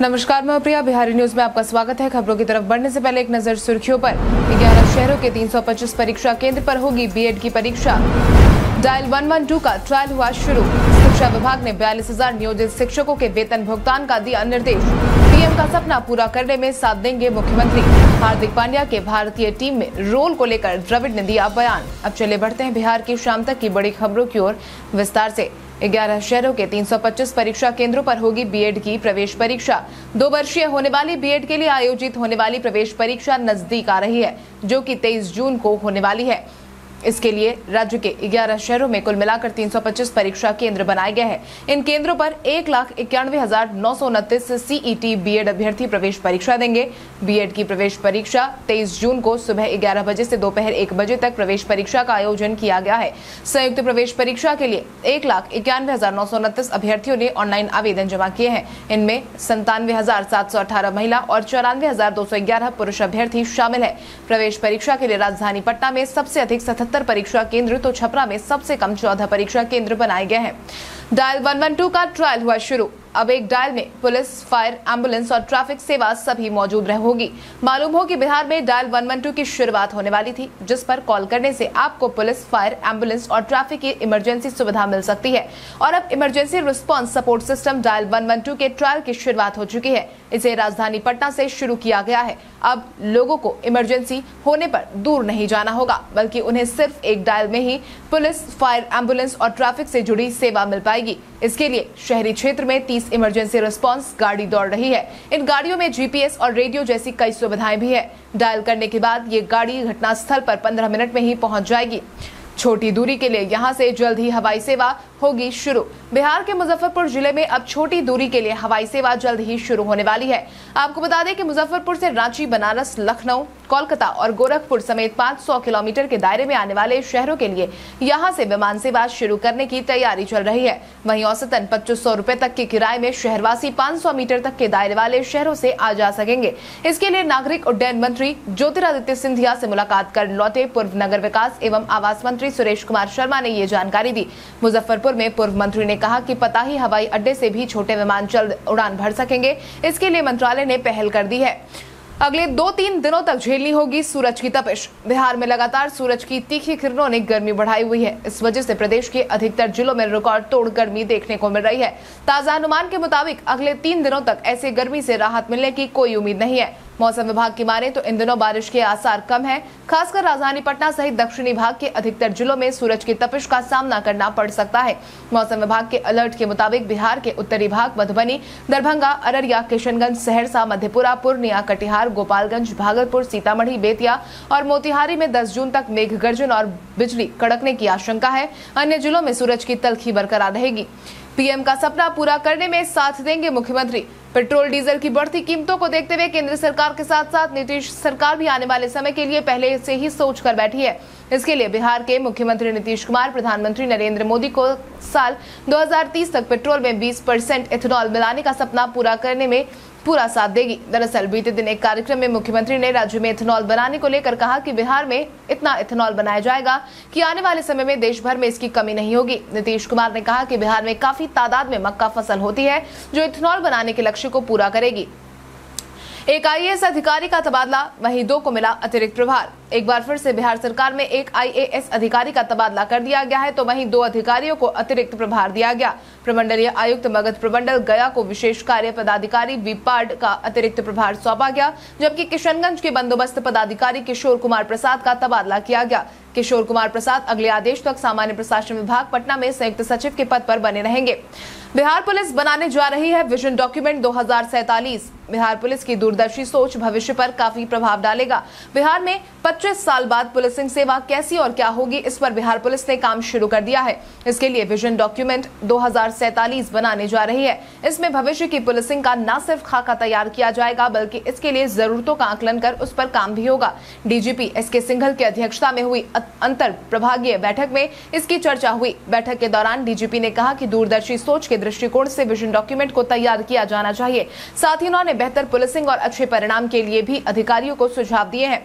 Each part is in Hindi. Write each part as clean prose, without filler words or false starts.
नमस्कार, मैं प्रिया। बिहारी न्यूज में आपका स्वागत है। खबरों की तरफ बढ़ने से पहले एक नजर सुर्खियों पर। 11 शहरों के 325 परीक्षा केंद्र पर होगी बीएड की परीक्षा। डायल 112 का ट्रायल हुआ शुरू। शिक्षा विभाग ने 42,000 नियोजित शिक्षकों के वेतन भुगतान का दिया निर्देश। पीएम का सपना पूरा करने में साथ देंगे मुख्यमंत्री। हार्दिक पांड्या के भारतीय टीम में रोल को लेकर द्रविड़ ने दिया बयान। अब चले बढ़ते हैं बिहार की शाम तक की बड़ी खबरों की ओर विस्तार से। 11 शहरों के 325 परीक्षा केंद्रों पर होगी बीएड की प्रवेश परीक्षा। 2 वर्षीय होने वाली बीएड के लिए आयोजित होने वाली प्रवेश परीक्षा नजदीक आ रही है, जो कि 23 जून को होने वाली है। इसके लिए राज्य के 11 शहरों में कुल मिलाकर 325 परीक्षा केंद्र बनाए गए हैं। इन केंद्रों पर 1,91,929 सीईटी बीएड अभ्यर्थी प्रवेश परीक्षा देंगे। बीएड की प्रवेश परीक्षा 23 जून को सुबह 11 बजे से दोपहर 1 बजे तक प्रवेश परीक्षा का आयोजन किया गया है। संयुक्त प्रवेश परीक्षा के लिए 1,91,929 अभ्यर्थियों ने ऑनलाइन आवेदन जमा किए हैं। इनमें 97,718 महिला और 94,211 पुरुष अभ्यर्थी शामिल है। प्रवेश परीक्षा के लिए राजधानी पटना में सबसे अधिक 77 परीक्षा केंद्र तो छपरा में सबसे कम 14 परीक्षा केंद्र बनाए गए हैं। डायल 112 का ट्रायल हुआ शुरू। अब एक डायल में पुलिस, फायर, एम्बुलेंस और ट्रैफिक सेवा सभी मौजूद होगी। मालूम हो कि बिहार में डायल 112 की शुरुआत होने वाली थी, जिस पर कॉल करने से आपको पुलिस, फायर, एम्बुलेंस और ट्रैफिक की इमरजेंसी सुविधा मिल सकती है। और अब emergency response support system dial 112 के ट्रायल की शुरुआत हो चुकी है। इसे राजधानी पटना से शुरू किया गया है। अब लोगों को इमरजेंसी होने पर दूर नहीं जाना होगा, बल्कि उन्हें सिर्फ एक डायल में ही पुलिस, फायर, एम्बुलेंस और ट्रैफिक से जुड़ी सेवा मिल पाएगी। इसके लिए शहरी क्षेत्र में 30 इमरजेंसी रिस्पांस गाड़ी दौड़ रही है। इन गाड़ियों में जीपीएस और रेडियो जैसी कई सुविधाएं भी है। डायल करने के बाद ये गाड़ी घटनास्थल पर 15 मिनट में ही पहुंच जाएगी। छोटी दूरी के लिए यहां से जल्द ही हवाई सेवा होगी शुरू। बिहार के मुजफ्फरपुर जिले में अब छोटी दूरी के लिए हवाई सेवा जल्द ही शुरू होने वाली है। आपको बता दें कि मुजफ्फरपुर से रांची, बनारस, लखनऊ, कोलकाता और गोरखपुर समेत 500 किलोमीटर के दायरे में आने वाले शहरों के लिए यहां से विमान सेवा शुरू करने की तैयारी चल रही है। वहीं औसतन 2500 रुपए तक के किराए में शहरवासी 500 मीटर तक के दायरे वाले शहरों से आ जा सकेंगे। इसके लिए नागरिक उड्डयन मंत्री ज्योतिरादित्य सिंधिया से मुलाकात कर लौटे पूर्व नगर विकास एवं आवास मंत्री सुरेश कुमार शर्मा ने ये जानकारी दी। मुजफ्फरपुर में पूर्व मंत्री ने कहा कि पताही हवाई अड्डे से भी छोटे विमान जल्द उड़ान भर सकेंगे। इसके लिए मंत्रालय ने पहल कर दी है। अगले 2-3 दिनों तक झेलनी होगी सूरज की तपिश। बिहार में लगातार सूरज की तीखी किरणों ने गर्मी बढ़ाई हुई है। इस वजह से प्रदेश के अधिकतर जिलों में रिकॉर्ड तोड़ गर्मी देखने को मिल रही है। ताजा अनुमान के मुताबिक अगले 3 दिनों तक ऐसे गर्मी से राहत मिलने की कोई उम्मीद नहीं है। मौसम विभाग की माने तो इन दिनों बारिश के आसार कम हैं। खासकर राजधानी पटना सहित दक्षिणी भाग के अधिकतर जिलों में सूरज की तपिश का सामना करना पड़ सकता है। मौसम विभाग के अलर्ट के मुताबिक बिहार के उत्तरी भाग मधुबनी, दरभंगा, अररिया, किशनगंज, सहरसा, मधेपुरा, पूर्णिया, कटिहार, गोपालगंज, भागलपुर, सीतामढ़ी, बेतिया और मोतिहारी में 10 जून तक मेघ गर्जन और बिजली कड़कने की आशंका है। अन्य जिलों में सूरज की तल्खी बरकरार रहेगी। पीएम का सपना पूरा करने में साथ देंगे मुख्यमंत्री। पेट्रोल डीजल की बढ़ती कीमतों को देखते हुए केंद्र सरकार के साथ साथ नीतीश सरकार भी आने वाले समय के लिए पहले से ही सोच कर बैठी है। इसके लिए बिहार के मुख्यमंत्री नीतीश कुमार प्रधानमंत्री नरेंद्र मोदी को साल 2030 तक पेट्रोल में 20% इथेनॉल मिलाने का सपना पूरा करने में पूरा साथ देगी। दरअसल बीते दिन एक कार्यक्रम में मुख्यमंत्री ने राज्य में इथेनॉल बनाने को लेकर कहा कि बिहार में इतना इथेनॉल बनाया जाएगा कि आने वाले समय में देश भर में इसकी कमी नहीं होगी। नीतीश कुमार ने कहा कि बिहार में काफी तादाद में मक्का फसल होती है, जो इथेनॉल बनाने के लक्ष्य को पूरा करेगी। एक आईएएस अधिकारी का तबादला, वहीं 2 को मिला अतिरिक्त प्रभार। एक बार फिर से बिहार सरकार में एक आईएएस अधिकारी का तबादला कर दिया गया है, तो वहीं 2 अधिकारियों को अतिरिक्त प्रभार दिया गया। प्रमंडलीय आयुक्त मगध प्रमंडल गया को विशेष कार्य पदाधिकारी वीपाड का अतिरिक्त प्रभार सौंपा गया, जबकि किशनगंज के बंदोबस्त पदाधिकारी किशोर कुमार प्रसाद का तबादला किया गया। किशोर कुमार प्रसाद अगले आदेश तक सामान्य प्रशासन विभाग पटना में संयुक्त सचिव के पद पर बने रहेंगे। बिहार पुलिस बनाने जा रही है विजन डॉक्यूमेंट 2047। बिहार पुलिस की दूरदर्शी सोच भविष्य पर काफी प्रभाव डालेगा। बिहार में 25 साल बाद पुलिसिंग सेवा कैसी और क्या होगी, इस पर बिहार पुलिस ने काम शुरू कर दिया है। इसके लिए विजन डॉक्यूमेंट 2047 बनाने जा रही है। इसमें भविष्य की पुलिसिंग का न सिर्फ खाका तैयार किया जाएगा, बल्कि इसके लिए जरूरतों का आकलन कर उस पर काम भी होगा। डीजीपी एसके सिंघल की अध्यक्षता में हुई अंतर प्रभागीय बैठक में इसकी चर्चा हुई। बैठक के दौरान डीजीपी ने कहा कि दूरदर्शी सोच के दृष्टिकोण से विजन डॉक्यूमेंट को तैयार किया जाना चाहिए। साथ ही उन्होंने बेहतर पुलिसिंग और अच्छे परिणाम के लिए भी अधिकारियों को सुझाव दिए हैं।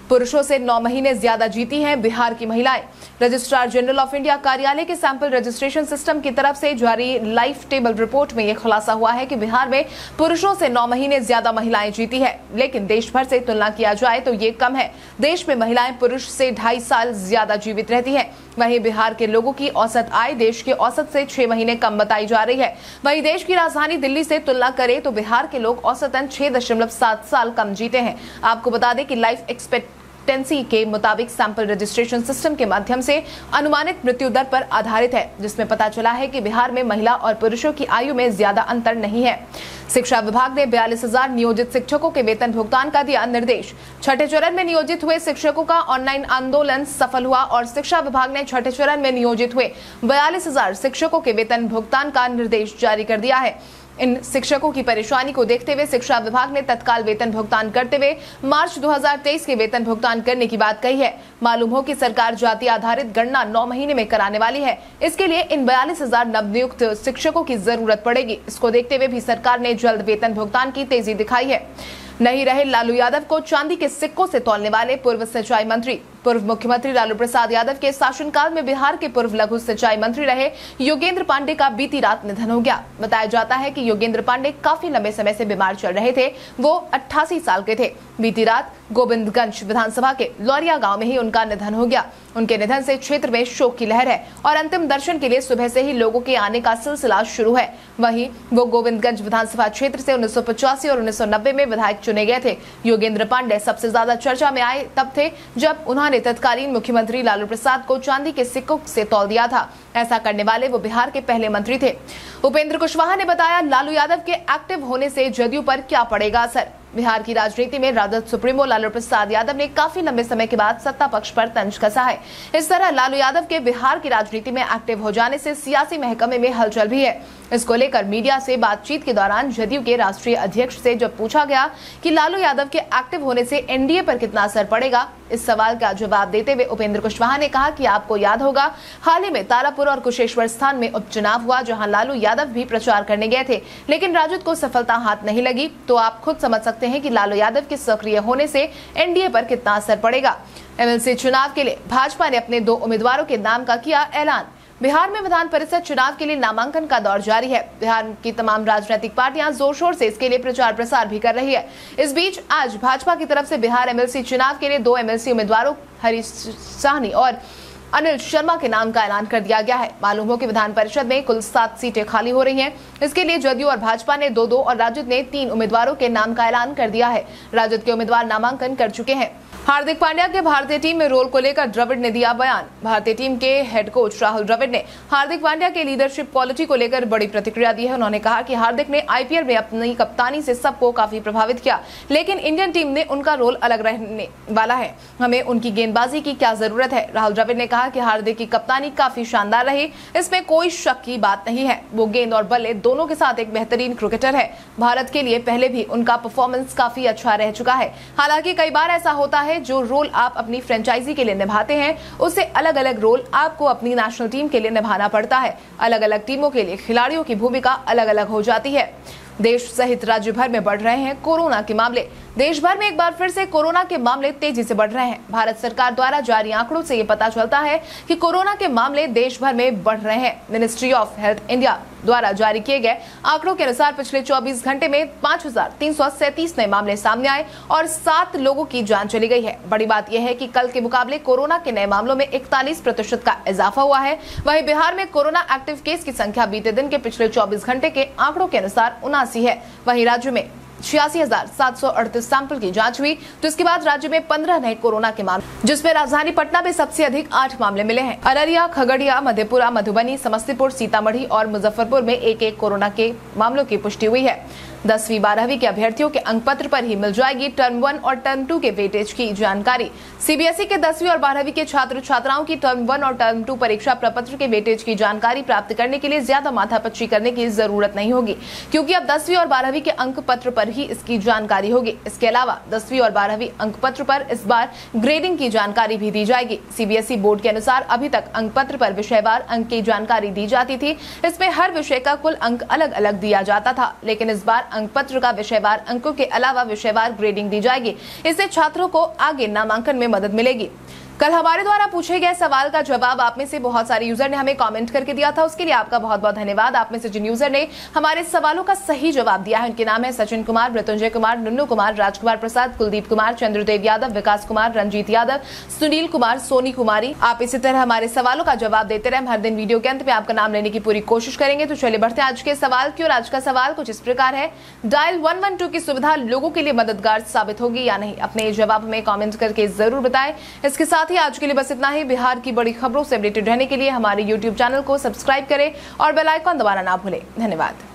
पुरुषों से 9 महीने ज्यादा जीती हैं बिहार की महिलाएं। रजिस्ट्रार जनरल ऑफ इंडिया कार्यालय के सैंपल रजिस्ट्रेशन सिस्टम की तरफ से जारी लाइफ टेबल रिपोर्ट में यह खुलासा हुआ है कि बिहार में पुरुषों से 9 महीने ज्यादा महिलाएं जीती है, लेकिन देश भर से तुलना किया जाए तो ये कम है। देश में महिलाएं पुरुष से 2.5 साल ज्यादा जीवित रहती हैं। वहीं बिहार के लोगों की औसत आय देश के औसत से 6 महीने कम बताई जा रही है। वहीं देश की राजधानी दिल्ली से तुलना करें तो बिहार के लोग औसतन 6.7 साल कम जीते हैं। आपको बता दें कि लाइफ एक्सपेक्टेंसी के मुताबिक सैंपल रजिस्ट्रेशन सिस्टम के माध्यम से अनुमानित मृत्यु दर पर आधारित है, जिसमें पता चला है कि बिहार में महिला और पुरुषों की आयु में ज्यादा अंतर नहीं है। शिक्षा विभाग ने 42,000 नियोजित शिक्षकों के वेतन भुगतान का दिया निर्देश। छठे चरण में नियोजित हुए शिक्षकों का ऑनलाइन आंदोलन सफल हुआ और शिक्षा विभाग ने छठे चरण में नियोजित हुए 42,000 शिक्षकों के वेतन भुगतान का निर्देश जारी कर दिया है। इन शिक्षकों की परेशानी को देखते हुए शिक्षा विभाग ने तत्काल वेतन भुगतान करते हुए मार्च 2023 के वेतन भुगतान करने की बात कही है। मालूम हो कि सरकार जाति आधारित गणना 9 महीने में कराने वाली है। इसके लिए इन 42,000 नवनियुक्त शिक्षकों की जरूरत पड़ेगी। इसको देखते हुए भी सरकार ने जल्द वेतन भुगतान की तेजी दिखाई है। नहीं रहे लालू यादव को चांदी के सिक्कों से तौलने वाले पूर्व सिंचाई मंत्री। पूर्व मुख्यमंत्री लालू प्रसाद यादव के शासनकाल में बिहार के पूर्व लघु सिंचाई मंत्री रहे योगेंद्र पांडे का बीती रात निधन हो गया। बताया जाता है कि योगेंद्र पांडे काफी लंबे समय से बीमार चल रहे थे। वो 88 साल के थे। बीती रात गोविंदगंज विधानसभा के लौरिया गांव में ही उनका निधन हो गया। उनके निधन से क्षेत्र में शोक की लहर है और अंतिम दर्शन के लिए सुबह से ही लोगों के आने का सिलसिला शुरू है। वहीं वो गोविंदगंज विधानसभा क्षेत्र से 1985 और 1990 में विधायक चुने गए थे। योगेंद्र पांडे सबसे ज्यादा चर्चा में आए तब थे जब उन्होंने तत्कालीन मुख्यमंत्री लालू प्रसाद को चांदी के सिक्कों से तौल दिया था। ऐसा करने वाले वो बिहार के पहले मंत्री थे। उपेंद्र कुशवाहा ने बताया, लालू यादव के एक्टिव होने से जदयू पर क्या पड़ेगा असर। बिहार की राजनीति में राजद सुप्रीमो लालू प्रसाद यादव ने काफी लंबे समय के बाद सत्ता पक्ष पर तंज कसा है। इस तरह लालू यादव के बिहार की राजनीति में एक्टिव हो जाने से सियासी महकमे में हलचल भी है। इसको लेकर मीडिया से बातचीत के दौरान जदयू के राष्ट्रीय अध्यक्ष से जब पूछा गया कि लालू यादव के एक्टिव होने से एनडीए पर कितना असर पड़ेगा, इस सवाल का जवाब देते हुए उपेंद्र कुशवाहा ने कहा कि आपको याद होगा हाल ही में तारापुर और कुशेश्वर स्थान में उपचुनाव हुआ, जहां लालू यादव भी प्रचार करने गए थे, लेकिन राजद को सफलता हाथ नहीं लगी। तो आप खुद समझ सकते हैं कि लालू यादव के सक्रिय होने से एनडीए पर कितना असर पड़ेगा। एमएलसी चुनाव के लिए भाजपा ने अपने 2 उम्मीदवारों के नाम का किया ऐलान। बिहार में विधान परिषद चुनाव के लिए नामांकन का दौर जारी है। बिहार की तमाम राजनीतिक पार्टियां जोर शोर से इसके लिए प्रचार प्रसार भी कर रही है। इस बीच आज भाजपा की तरफ से बिहार एमएलसी चुनाव के लिए 2 एमएलसी उम्मीदवारों हरीश साहनी और अनिल शर्मा के नाम का ऐलान कर दिया गया है। मालूम हो कि विधान परिषद में कुल 7 सीटें खाली हो रही हैं। इसके लिए जदयू और भाजपा ने 2-2 और राजद ने 3 उम्मीदवारों के नाम का ऐलान कर दिया है। राजद के उम्मीदवार नामांकन कर चुके हैं। हार्दिक पांड्या के भारतीय टीम में रोल को लेकर द्रविड़ ने दिया बयान। भारतीय टीम के हेड कोच राहुल द्रविड़ ने हार्दिक पांड्या के लीडरशिप क्वालिटी को लेकर बड़ी प्रतिक्रिया दी है। उन्होंने कहा कि हार्दिक ने आईपीएल में अपनी कप्तानी से सबको काफी प्रभावित किया, लेकिन इंडियन टीम ने उनका रोल अलग रहने वाला है। हमें उनकी गेंदबाजी की क्या जरूरत है। राहुल द्रविड़ ने कहा कि हार्दिक की कप्तानी काफी शानदार रही, इसमें कोई शक की बात नहीं है। वो गेंद और बल्ले दोनों के साथ एक बेहतरीन क्रिकेटर है। भारत के लिए पहले भी उनका परफॉर्मेंस काफी अच्छा रह चुका है। हालांकि कई बार ऐसा होता है जो रोल आप अपनी फ्रेंचाइजी के लिए निभाते हैं, उससे अलग अलग रोल आपको अपनी नेशनल टीम के लिए निभाना पड़ता है। अलग अलग टीमों के लिए खिलाड़ियों की भूमिका अलग अलग हो जाती है। देश सहित राज्य भर में बढ़ रहे हैं कोरोना के मामले। देश भर में एक बार फिर से कोरोना के मामले तेजी से बढ़ रहे हैं। भारत सरकार द्वारा जारी आंकड़ों से ये पता चलता है कि कोरोना के मामले देश भर में बढ़ रहे हैं। मिनिस्ट्री ऑफ हेल्थ इंडिया द्वारा जारी किए गए आंकड़ों के अनुसार पिछले 24 घंटे में 5,337 नए मामले सामने आए और 7 लोगों की जान चली गई है। बड़ी बात यह है कि कल के मुकाबले कोरोना के नए मामलों में 41% का इजाफा हुआ है। वहीं बिहार में कोरोना एक्टिव केस की संख्या बीते दिन के पिछले 24 घंटे के आंकड़ों के अनुसार 79 है। वहीं राज्य में 86,738 सैंपल की जांच हुई, तो इसके बाद राज्य में 15 नए कोरोना के मामले, जिसमें राजधानी पटना में सबसे अधिक 8 मामले मिले हैं। अररिया, खगड़िया, मधेपुरा, मधुबनी, समस्तीपुर, सीतामढ़ी और मुजफ्फरपुर में एक कोरोना के मामलों की पुष्टि हुई है। 10वीं 12वीं के अभ्यर्थियों के अंक पत्र पर ही मिल जाएगी टर्म 1 और टर्म 2 के वेटेज की जानकारी। सीबीएसई के 10वीं और 12वीं के छात्र छात्राओं की टर्म 1 और टर्म 2 परीक्षा प्रपत्र के वेटेज की जानकारी प्राप्त करने के लिए ज्यादा माथापच्ची करने की जरूरत नहीं होगी, क्योंकि अब 10वीं और 12वीं के अंक पत्र पर ही इसकी जानकारी होगी। इसके अलावा 10वीं और 12वीं अंक पत्र पर इस बार ग्रेडिंग की जानकारी भी दी जाएगी। सीबीएसई बोर्ड के अनुसार अभी तक अंक पत्र पर विषयवार अंक की जानकारी दी जाती थी। इसमें हर विषय का कुल अंक अलग अलग दिया जाता था, लेकिन इस बार अंक पत्र का विषयवार अंकों के अलावा विषयवार ग्रेडिंग दी जाएगी। इससे छात्रों को आगे नामांकन में मदद मिलेगी। कल हमारे द्वारा पूछे गए सवाल का जवाब आप में से बहुत सारे यूजर ने हमें कमेंट करके दिया था, उसके लिए आपका बहुत बहुत धन्यवाद। आप में से जिन यूजर ने हमारे सवालों का सही जवाब दिया है उनके नाम है सचिन कुमार, मृत्युंजय कुमार, नुन्नू कुमार, राजकुमार प्रसाद, कुलदीप कुमार, चंद्रदेव यादव, विकास कुमार, रंजीत यादव, सुनील कुमार, सोनी कुमारी। आप इसी तरह हमारे सवालों का जवाब देते रहे। हर दिन वीडियो के अंत में आपका नाम लेने की पूरी कोशिश करेंगे। तो चलिए बढ़ते हैं आज के सवाल की ओर। आज का सवाल कुछ इस प्रकार है, डायल 112 की सुविधा लोगों के लिए मददगार साबित होगी या नहीं? अपने जवाब में कमेंट करके जरूर बताएं। इसके साथ ही आज के लिए बस इतना ही। बिहार की बड़ी खबरों से अपडेटेड रहने के लिए हमारे YouTube चैनल को सब्सक्राइब करें और बेल आइकन दबाना ना भूलें। धन्यवाद।